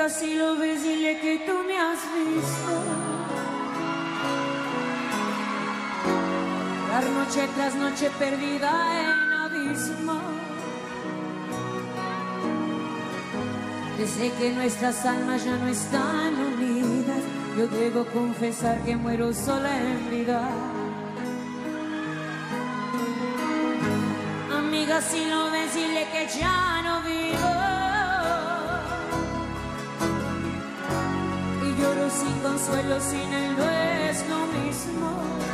Amiga, si lo ves, dile que tú me has visto dar noche tras noche perdida en abismo. Desde que nuestras almas ya no están unidas, yo debo confesar que muero sola en vida. Amiga, si lo ves, dile que ya no vivo y lloro sin consuelo, sin él no es lo mismo.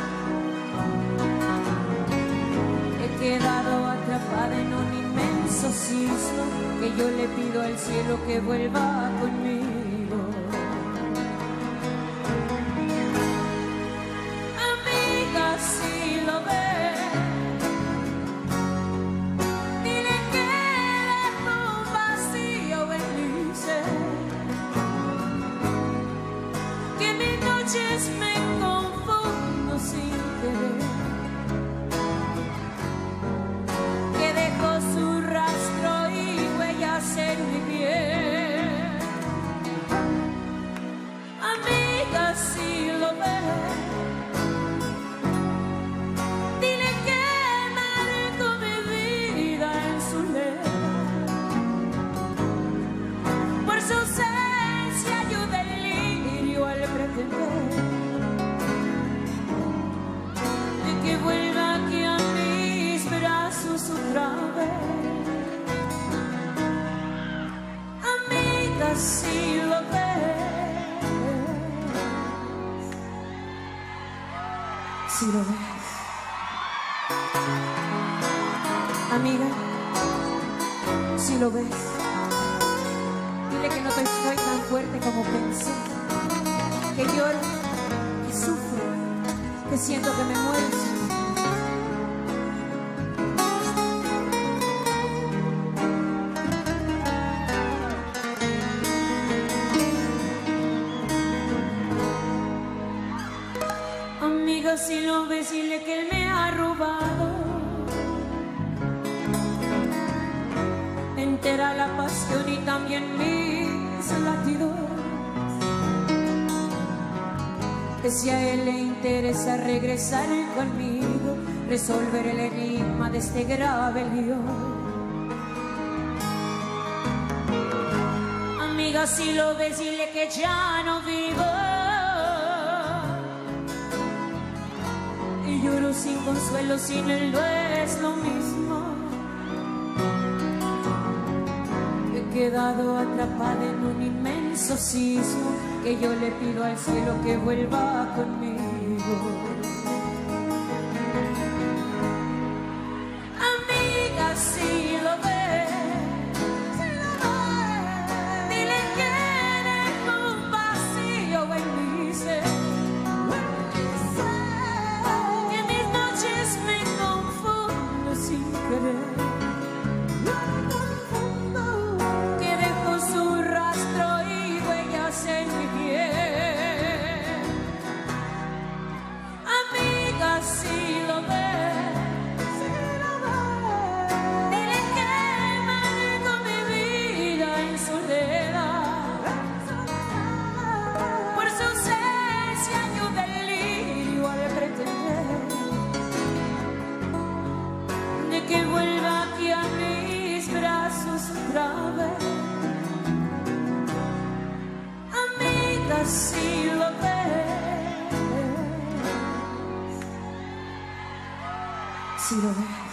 He quedado atrapada en un inmenso sismo que yo le pido al cielo que vuelva conmigo. Amiga, si lo ves, dile que dejo un vacío en mi ser, que mis noches me confundo sin querer, que dejo su rastro y huellas en mi piel. Amiga, si lo ves, dile que marco mi vida en su letra. Por su ausencia yo delirio al pretender de que vuelva aquí a mis brazos otra vez. Amiga, si lo ves, si lo ves. Amiga, si lo ves, dile que no soy tan fuerte como pensé, que lloro, que sufro, que siento que me muero. Amiga, si lo ves, dile que él me ha robado entera la pasión y también mis latidos. Que si a él le interesa regresar conmigo, resolver el enigma de este grave lío. Amiga, si lo ves, dile que ya no vivo y lloro sin consuelo, sin él no es lo mismo. He quedado atrapada en un inmenso sismo que yo le pido al cielo que vuelva conmigo. Amiga, si lo ves, dile que dejo un vacío en mi ser, que mis noches me confundo sin querer, que dejo su rastro y huellas en mi piel. Amiga, si lo ves, dile que marco mi vida en soledad. Por su ausencia yo delirio al pretender de que vuelva aquí a mis brazos otra vez. Amiga, si lo ves, si lo ves.